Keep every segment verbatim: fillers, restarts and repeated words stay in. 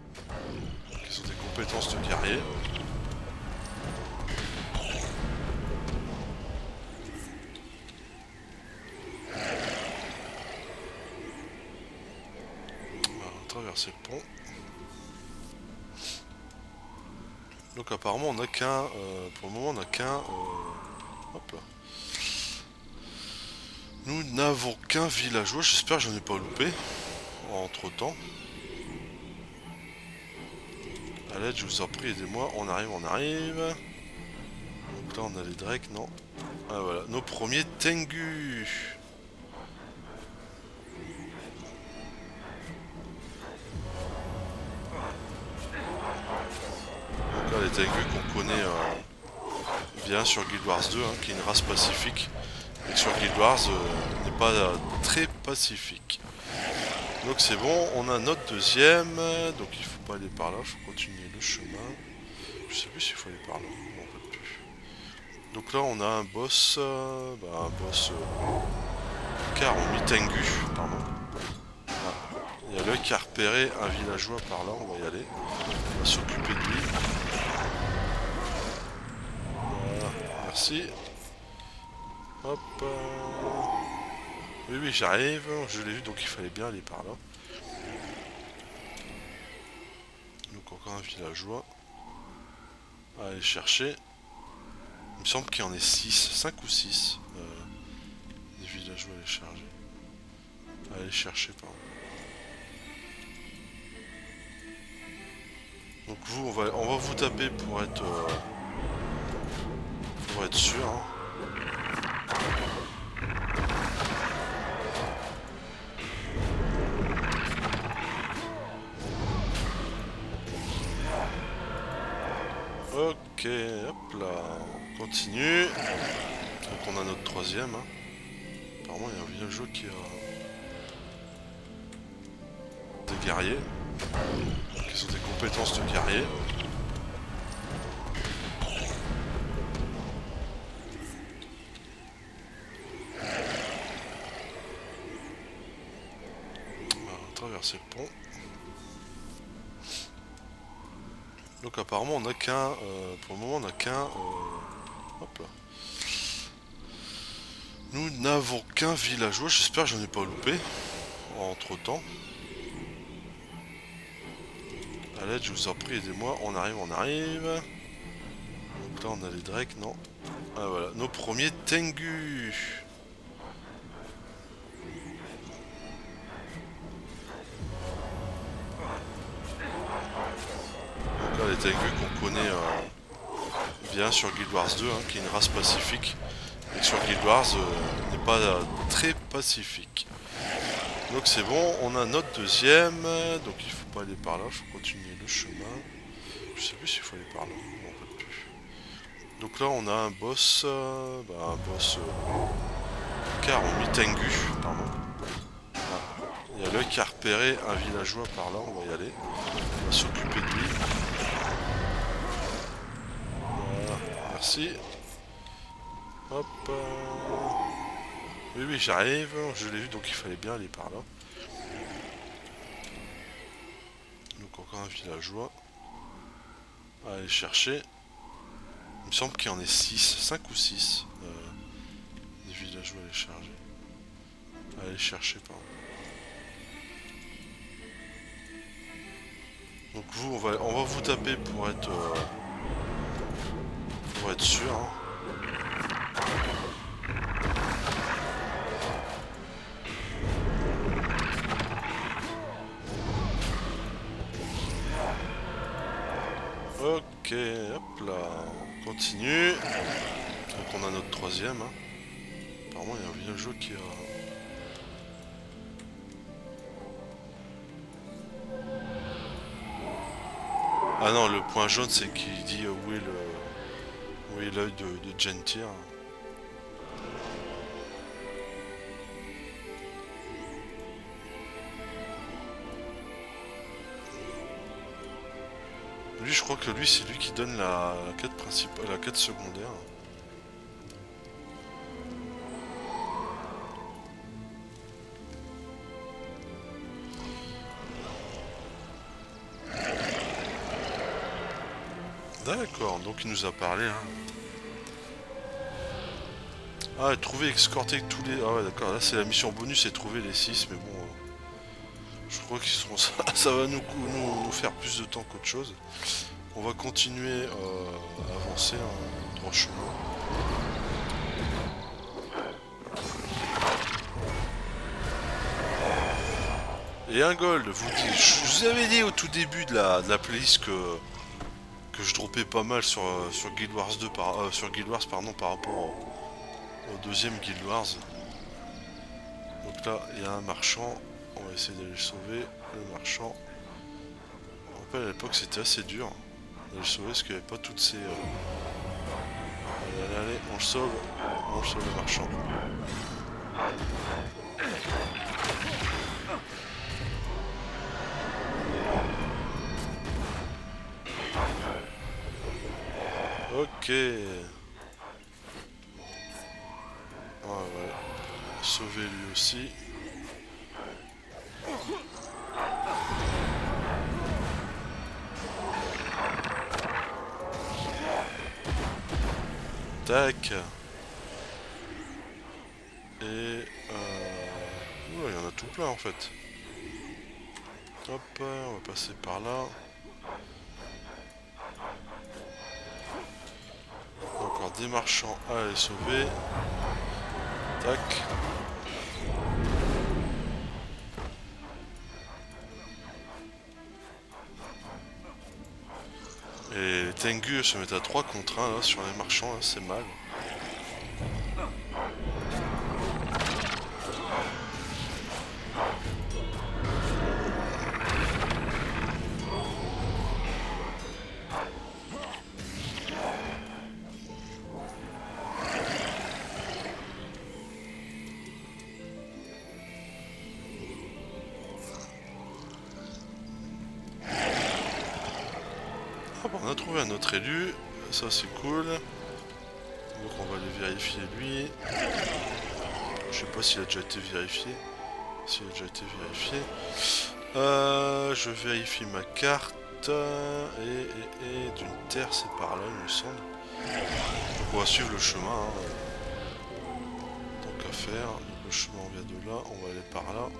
Qui sont des compétences de guerrier. On va traverser le pont. Donc apparemment on n'a qu'un... Euh, pour le moment on n'a qu'un... Euh, hop là. Nous n'avons qu'un villageois, j'espère que j'en ai pas loupé entre temps. A l'aide, je vous en prie, aidez-moi. On arrive, on arrive. Donc là, on a les Drake, non. Ah voilà, nos premiers Tengu. Donc là, les Tengu qu'on connaît euh, bien sur Guild Wars deux, hein, qui est une race pacifique. Et que sur Guild Wars euh, n'est pas euh, très pacifique. Donc c'est bon, on a notre deuxième. Donc il faut pas aller par là, il faut continuer le chemin. Je sais plus s'il faut aller par là, je m'en rappelle plus. Donc là on a un boss, euh, bah, un boss euh, car on mit Tengu, pardon. Ah, il y a l'œil qui a repéré un villageois par là, on va y aller. On va s'occuper de lui. Voilà, merci. Hop. Euh... Oui oui j'arrive, je l'ai vu donc il fallait bien aller par là. Donc encore un villageois. À aller chercher. Il me semble qu'il y en ait six, cinq ou six. Euh, des villageois à aller charger. À aller chercher, pardon. Donc vous, on va, on va vous taper pour être... Euh, pour être sûr. Hein. Ok, hop là, on continue. Donc on a notre troisième. Hein. Apparemment il y a un villageois qui a... des guerriers. Qui sont des compétences de guerrier. On va traverser le pont. Donc apparemment on n'a qu'un... Euh, pour le moment on n'a qu'un... Euh, hop là. Nous n'avons qu'un villageois, j'espère que j'en ai pas loupé entre temps. A l'aide, je vous en prie, aidez-moi. On arrive, on arrive. Donc là on a les Drake, non. Ah voilà, nos premiers Tengu. Donc là les Tengu qu'on connaît euh, bien sur Guild Wars deux, hein, qui est une race pacifique. Et que sur Guild Wars euh, n'est pas euh, très pacifique. Donc c'est bon, on a notre deuxième. Donc il faut pas aller par là, il faut continuer le chemin. Je sais plus s'il faut aller par là, je m'en rappelle plus. Donc là on a un boss, euh, bah, un boss euh, car on mit Tengu, pardon. Ah, il y a l'œil qui a repéré un villageois par là, on va y aller. On va s'occuper de lui. Voilà, merci. Hop. Euh... Oui oui j'arrive, je l'ai vu donc il fallait bien aller par là. Donc encore un villageois. À aller chercher. Il me semble qu'il y en ait six, cinq ou six. Euh, des villageois à aller charger. À aller chercher, pardon. Donc vous, on va, on va vous taper pour être... Euh, pour être sûr. Hein. Ok, hop là, on continue. Donc on a notre troisième. Hein. Apparemment il y a un villageois qui a... Ah non, le point jaune c'est qui dit euh, où est le... où est l'œil de, de Gentir. Lui je crois que lui c'est lui qui donne la, la quête principale, la quête secondaire. D'accord, donc il nous a parlé. Hein. Ah, trouver, escorter tous les... Ah ouais, d'accord, là c'est la mission bonus, c'est trouver les six, mais bon... Euh, je crois qu'ils seront... Ça, ça va nous, nous, nous faire plus de temps qu'autre chose. On va continuer euh, à avancer hein, droit chemin. Et un gold, vous dis, je vous avais dit au tout début de la, de la playlist que, que je droppais pas mal sur, sur Guild Wars deux par, euh, sur Guild Wars pardon, par rapport au, au deuxième Guild Wars. Donc là il y a un marchand, on va essayer d'aller le sauver, le marchand. Je me rappelle à l'époque c'était assez dur d'aller le sauver parce qu'il n'y avait pas toutes ces... Euh... Allez, allez, allez, on le sauve, on le sauve le marchand. Ok. Ouais, ouais. Sauver lui aussi. Tac. Et... Euh... Oula, il y en a tout plein en fait. Hop, on va passer par là. Encore des marchands à aller sauver. Tac. Et les Tengu se mettent à trois contre un là, sur les marchands, c'est mal. On a trouvé un autre élu, ça c'est cool. Donc on va aller vérifier lui. Je sais pas s'il a déjà été vérifié. S'il a déjà été vérifié. Euh, je vérifie ma carte. Et, et, et d'une terre c'est par là il me semble. Donc on va suivre le chemin. Hein. Tant qu'à faire. Le chemin on vient de là, on va aller par là.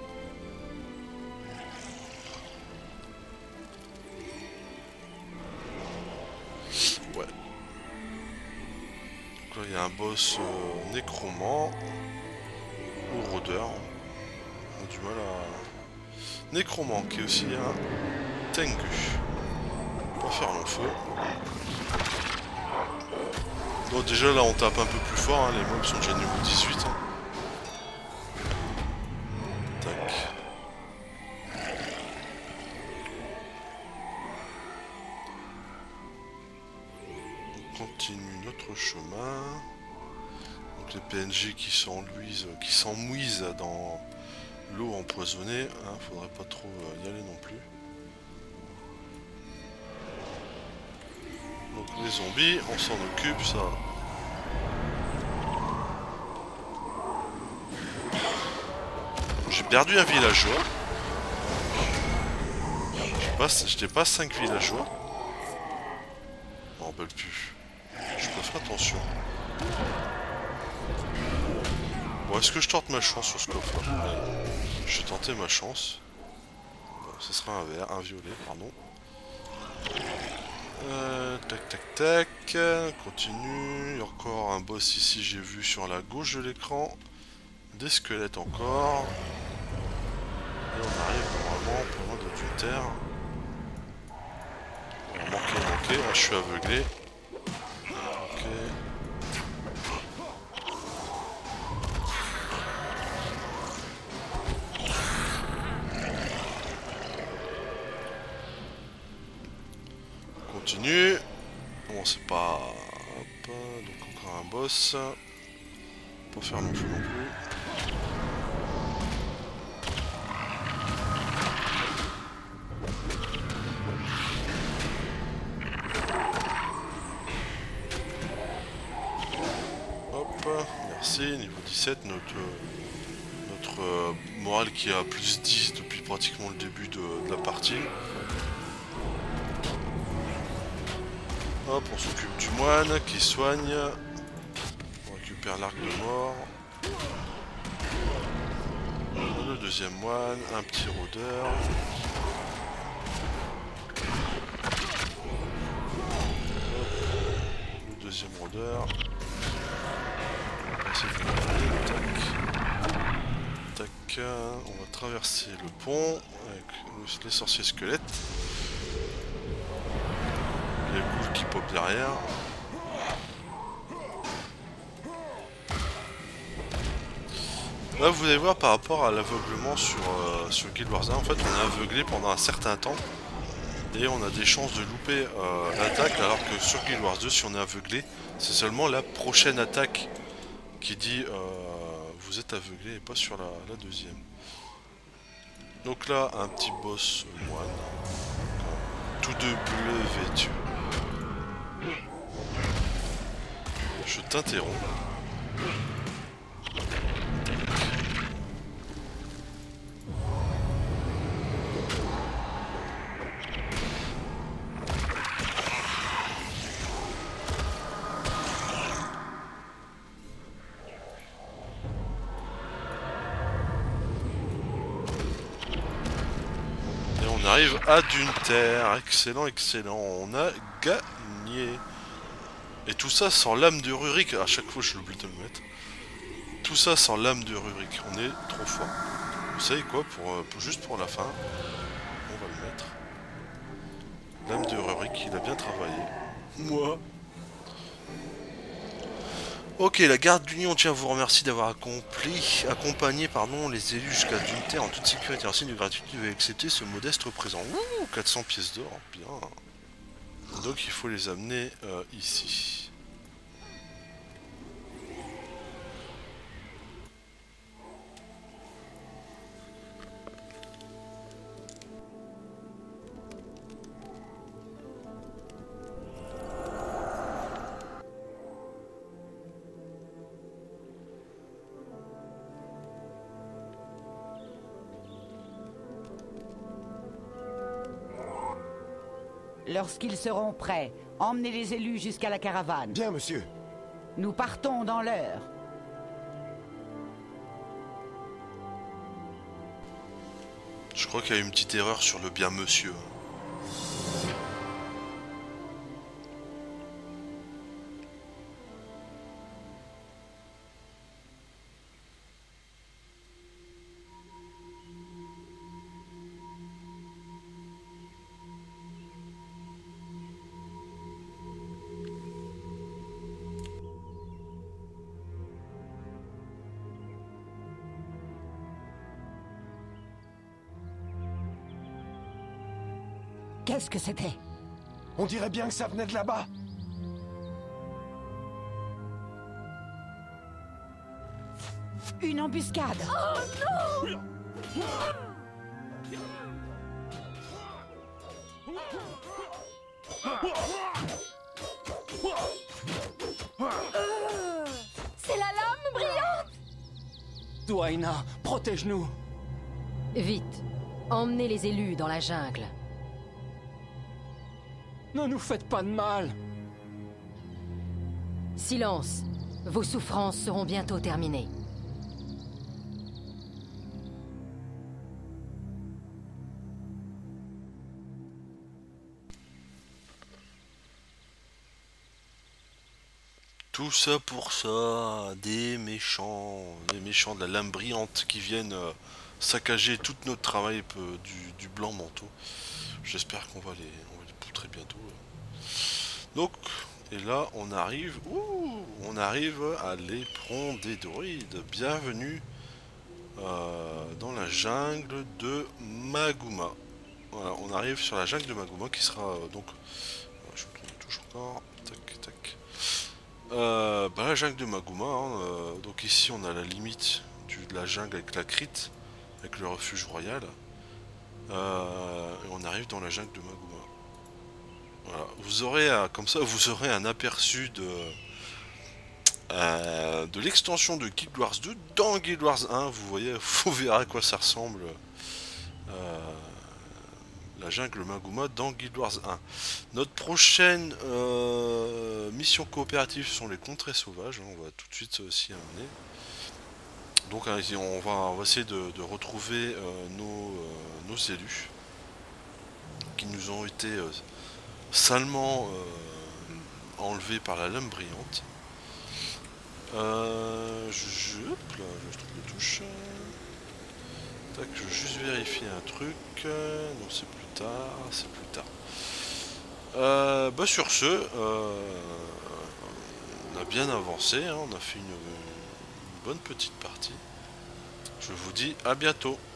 Ouais. Donc là il y a un boss euh, nécromant ou rôdeur. On a du mal à... Nécromant qui est aussi un Tengu. On va faire le feu. Donc déjà là on tape un peu plus fort, hein. Les mobs sont déjà niveau dix-huit. Hein. Tac. On continue notre chemin. Donc les P N J qui s'enluisent, qui s'emmouisent dans l'eau empoisonnée, hein, faudrait pas trop y aller non plus. Donc les zombies, on s'en occupe, ça. J'ai perdu un villageois. J'étais pas cinq villageois. Je m'en rappelle plus. Je peux faire attention. Bon, est-ce que je tente ma chance sur ce coffre? Je vais tenter ma chance. Bon, ce sera un vert, un violet, pardon. Euh, tac tac tac. Continue. Il y a encore un boss ici, j'ai vu sur la gauche de l'écran. Des squelettes encore. Et on arrive normalement pour loin de d'une terre. On va manquer, manquer. Là, je suis aveuglé. Ok. Continue. Bon, c'est pas... Hop. Donc encore un boss. Pas faire non plus non plus. Hop. Merci. Niveau dix-sept. Notre, notre euh, morale qui a plus dix depuis pratiquement le début de, de la partie. Hop, on s'occupe du moine qui soigne. On récupère l'arc de mort. Le deuxième moine, un petit rôdeur. Le deuxième rôdeur. Tac. Tac. On va traverser le pont avec les sorciers squelettes. Les boules qui pop derrière. Là vous allez voir par rapport à l'aveuglement sur, euh, sur Guild Wars un, en fait on est aveuglé pendant un certain temps et on a des chances de louper euh, l'attaque, alors que sur Guild Wars deux, si on est aveuglé, c'est seulement la prochaine attaque qui dit euh, vous êtes aveuglé et pas sur la, la deuxième. Donc là un petit boss moine, tout de bleu vêtu. Je t'interromps. On arrive à Dunter, excellent, excellent, on a gagné. Et tout ça sans l'âme de Rurik, à chaque fois je l'oublie de le mettre. Tout ça sans l'âme de Rurik, on est trop fort. Vous savez quoi, pour, pour juste pour la fin, on va le mettre. L'âme de Rurik, il a bien travaillé. Moi. Ok, la garde d'Union tient à vous remercier d'avoir accompli, accompagné pardon, les élus jusqu'à Dunter en toute sécurité. En signe de gratitude, vous accepter ce modeste présent. Ouh, quatre cents pièces d'or, bien. Donc il faut les amener euh, ici. Lorsqu'ils seront prêts, emmenez les élus jusqu'à la caravane. Bien, monsieur. Nous partons dans l'heure. Je crois qu'il y a une petite erreur sur le bien monsieur. Qu'est-ce que c'était? On dirait bien que ça venait de là-bas. Une embuscade. Oh non! Euh, c'est la lame brillante! Dwaina, protège-nous! Vite, emmenez les élus dans la jungle. Ne nous faites pas de mal! Silence, vos souffrances seront bientôt terminées. Tout ça pour ça, des méchants, des méchants de la lame brillante qui viennent euh, saccager tout notre travail euh, du, du blanc manteau. J'espère qu'on va les, on va les poutrer bientôt. Donc, et là on arrive, ouh, on arrive à l'éperon des druides. Bienvenue euh, dans la jungle de Magouma. Voilà, on arrive sur la jungle de Magouma qui sera euh, donc, je me touche encore, tac tac. Euh, bah la jungle de Magouma, hein, euh, donc ici on a la limite du, de la jungle avec la Crite, avec le refuge royal, euh, et on arrive dans la jungle de Magouma. Voilà, vous aurez un, comme ça vous aurez un aperçu de euh, de l'extension de Guild Wars deux dans Guild Wars un. Vous voyez, vous verrez à quoi ça ressemble, euh, la jungle Magouma dans Guild Wars un. Notre prochaine euh, mission coopérative sont les contrées sauvages, on va tout de suite s'y amener. Donc on va, on va essayer de, de retrouver euh, nos, euh, nos élus qui nous ont été euh, salement euh, enlevés par la lame brillante. Euh, je, je, hop là, je trouve le touche. Tac, je veux juste vérifier un truc. Non, c'est plus tard, c'est plus tard. Euh, bah sur ce, euh, on a bien avancé, hein, on a fait une, une bonne petite partie. Je vous dis à bientôt.